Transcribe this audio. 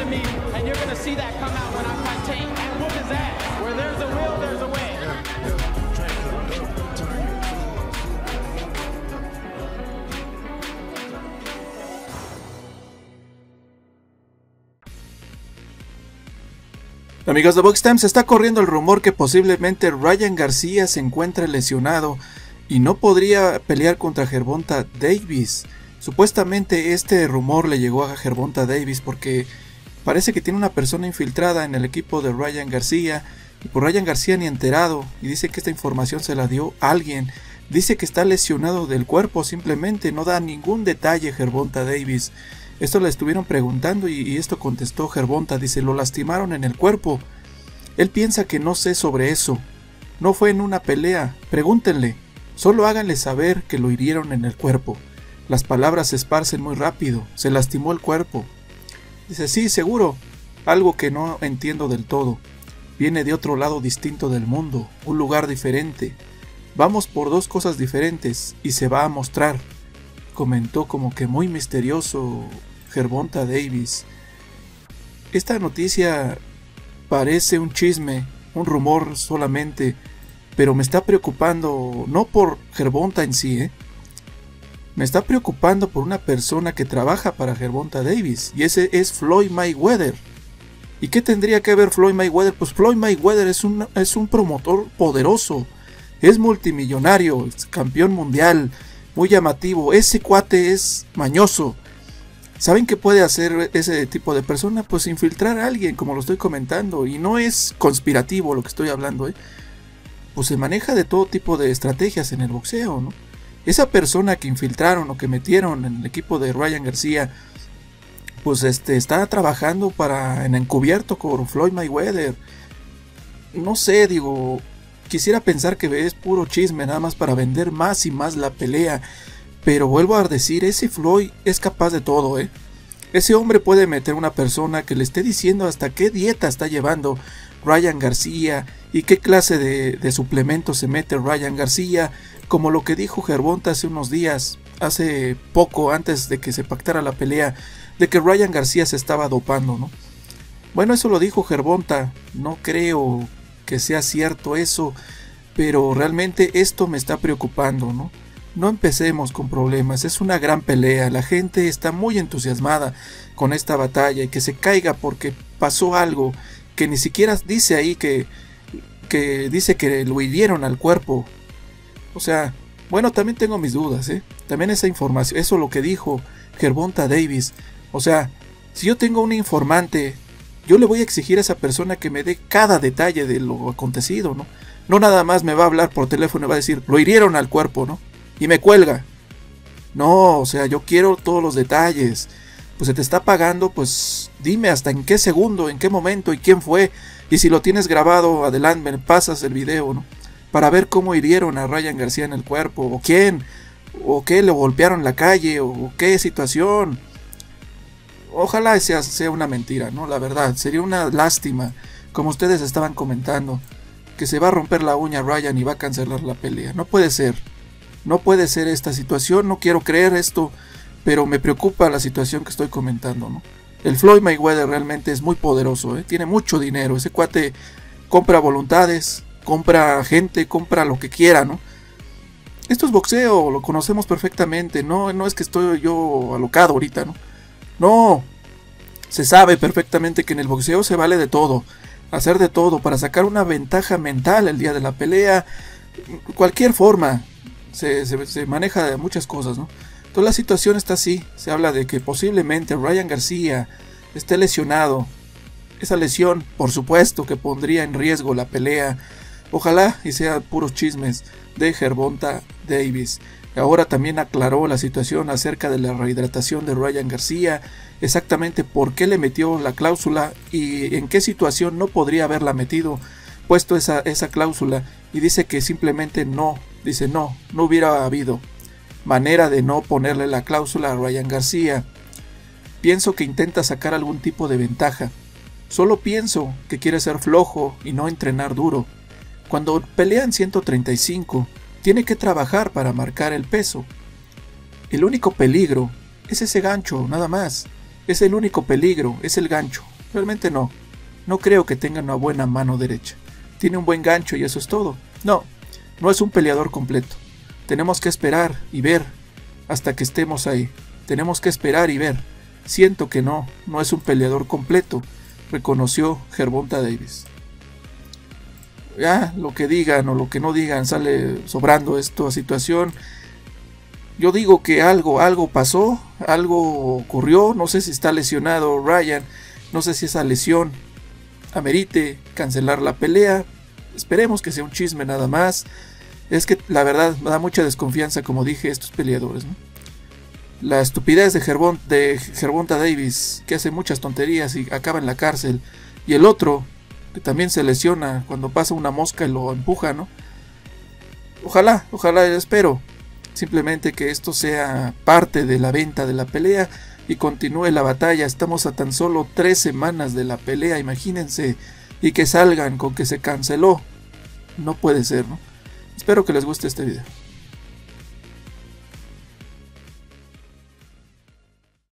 to me, and you're gonna see that come out when I fight Tank and whoop his ass. Where there's a will, there's a way. Amigos de Box Time, se está corriendo el rumor que posiblemente Ryan García se encuentre lesionado y no podría pelear contra Gervonta Davis. Supuestamente este rumor le llegó a Gervonta Davis porque parece que tiene una persona infiltrada en el equipo de Ryan García, y por Ryan García ni enterado, y dice que esta información se la dio alguien. Dice que está lesionado del cuerpo, simplemente no da ningún detalle Gervonta Davis. Esto le estuvieron preguntando y esto contestó Gervonta, dice: lo lastimaron en el cuerpo. Él piensa que no sé sobre eso. No fue en una pelea, pregúntenle. Solo háganle saber que lo hirieron en el cuerpo. Las palabras se esparcen muy rápido, se lastimó el cuerpo. Dice: sí, seguro, algo que no entiendo del todo. Viene de otro lado distinto del mundo, un lugar diferente. Vamos por dos cosas diferentes y se va a mostrar. Comentó como que muy misterioso Gervonta Davis. Esta noticia parece un chisme, un rumor solamente, pero me está preocupando no por Gervonta en sí, me está preocupando por una persona que trabaja para Gervonta Davis, y ese es Floyd Mayweather. ¿Y qué tendría que ver Floyd Mayweather? Pues Floyd Mayweather es un promotor poderoso, es multimillonario, es campeón mundial, muy llamativo. Ese cuate es mañoso. ¿Saben qué puede hacer ese tipo de persona? Pues infiltrar a alguien, como lo estoy comentando, y no es conspirativo lo que estoy hablando, pues se maneja de todo tipo de estrategias en el boxeo, ¿no? Esa persona que infiltraron o que metieron en el equipo de Ryan García, pues está trabajando en encubierto con Floyd Mayweather. No sé, digo, quisiera pensar que es puro chisme nada más para vender más y más la pelea, pero vuelvo a decir, ese Floyd es capaz de todo, Ese hombre puede meter una persona que le esté diciendo hasta qué dieta está llevando Ryan García y qué clase de suplementos se mete Ryan García, como lo que dijo Gervonta hace unos días, hace poco antes de que se pactara la pelea, de que Ryan García se estaba dopando, ¿no? Bueno, eso lo dijo Gervonta, no creo que sea cierto eso, pero realmente esto me está preocupando, ¿no? No empecemos con problemas, es una gran pelea, la gente está muy entusiasmada con esta batalla, y que se caiga porque pasó algo que ni siquiera dice ahí que dice que lo hirieron al cuerpo. O sea, bueno, también tengo mis dudas, también esa información, eso lo que dijo Gervonta Davis. O sea, si yo tengo un informante, yo le voy a exigir a esa persona que me dé cada detalle de lo acontecido, ¿no? No nada más me va a hablar por teléfono y va a decir, lo hirieron al cuerpo, ¿no? Y me cuelga. No, o sea, yo quiero todos los detalles. Pues se te está pagando, pues dime hasta en qué segundo, en qué momento y quién fue. Y si lo tienes grabado, adelante, me pasas el video, ¿no? Para ver cómo hirieron a Ryan García en el cuerpo, o quién, o qué le golpearon en la calle, o qué situación. Ojalá sea una mentira, ¿no? La verdad, sería una lástima, como ustedes estaban comentando, que se va a romper la uña Ryan y va a cancelar la pelea. No puede ser. No puede ser esta situación, no quiero creer esto, pero me preocupa la situación que estoy comentando, ¿no? El Floyd Mayweather realmente es muy poderoso, tiene mucho dinero. Ese cuate compra voluntades, compra gente, compra lo que quiera, ¿no? Esto es boxeo, lo conocemos perfectamente, no es que estoy yo alocado ahorita, ¿no? No, se sabe perfectamente que en el boxeo se vale de todo, hacer de todo para sacar una ventaja mental el día de la pelea, cualquier forma, se maneja de muchas cosas, ¿no? Entonces la situación está así, se habla de que posiblemente Ryan García esté lesionado. Esa lesión, por supuesto, que pondría en riesgo la pelea. Ojalá y sean puros chismes de Gervonta Davis. Ahora también aclaró la situación acerca de la rehidratación de Ryan García, exactamente por qué le metió la cláusula y en qué situación no podría haberla metido, puesto esa cláusula, y dice que simplemente no hubiera habido manera de no ponerle la cláusula a Ryan García. Pienso que intenta sacar algún tipo de ventaja. Solo pienso que quiere ser flojo y no entrenar duro. Cuando pelea en 135, tiene que trabajar para marcar el peso. El único peligro es ese gancho, nada más. Es el único peligro, es el gancho. Realmente no. No creo que tenga una buena mano derecha. Tiene un buen gancho y eso es todo. No, no es un peleador completo. Tenemos que esperar y ver hasta que estemos ahí. Tenemos que esperar y ver. Siento que no es un peleador completo, reconoció Gervonta Davis. Ya, lo que digan o lo que no digan, sale sobrando esta situación. Yo digo que algo pasó, algo ocurrió, no sé si está lesionado Ryan, no sé si esa lesión amerite cancelar la pelea. Esperemos que sea un chisme nada más. Es que la verdad me da mucha desconfianza, como dije, estos peleadores, ¿no? La estupidez de Gervonta Davis, que hace muchas tonterías y acaba en la cárcel, y el otro, que también se lesiona cuando pasa una mosca y lo empuja, ¿no? Ojalá, espero simplemente que esto sea parte de la venta de la pelea y continúe la batalla. Estamos a tan solo 3 semanas de la pelea, imagínense, y que salgan con que se canceló. No puede ser, ¿no? Espero que les guste este video.